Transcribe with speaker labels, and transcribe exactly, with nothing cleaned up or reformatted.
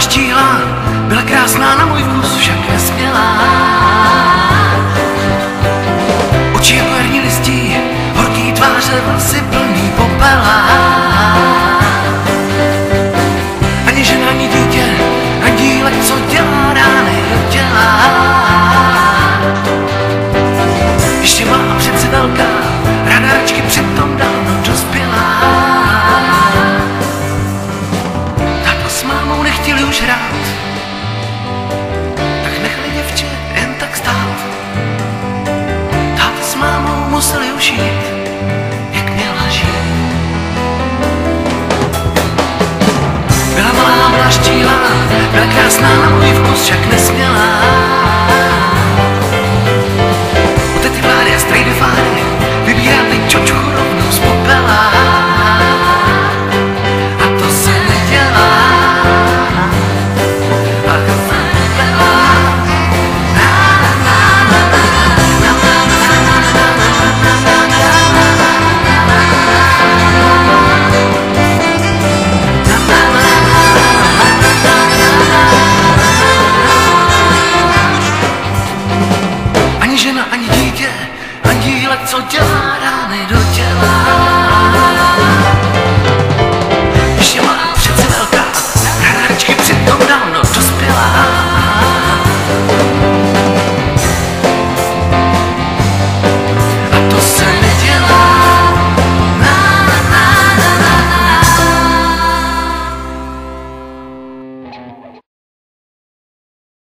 Speaker 1: štíhla, byla krásná na můj vkus, však nesmělá. Oči jako jarní listí, horký tváře, vlasy plný popela. Ani žena, ani dítě, ani dílek, co dělá rány do těla. Ještě má přece velká, ráda račky přitom dávno dospělá. Táta s mámou nechtěli už hrát, tak nechali děvče jen tak stát. Táta s mámou museli už jít, jak měla žít. Byla malá, byla štíhlá, byla krásná na můj vkus, však nesmělá. U tety Vlády a strejdy Fáry vybírám teď čočku rovnou z popela. A to se nedělá. Ach, popela. Na, na, na, na, na, na, na, na, na, ani žena, ani dítě, ani dílek, co dělá rány do těla. Ještě má přece velká, hráčky přitom dávno dospělá. A to se nedělá. Na, na, na, na, na, na.